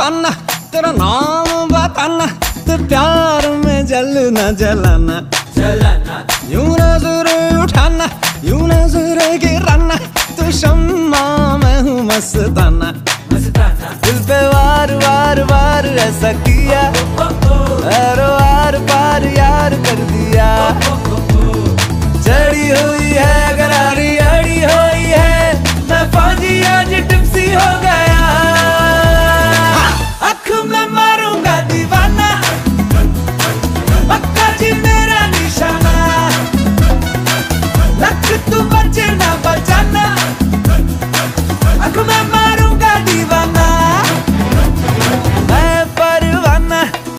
दीवाना, तेरा नाम बताना, तो प्यार में जलना जलाना जलाना। यूं नजर उठाना, यूं नजर गिराना, तू शम्मा मैं हूँ मस्ताना मस्ताना। दिल पे वार वार वार ऐसा किया, आर पार यार कर दिया। चढ़ी हुई है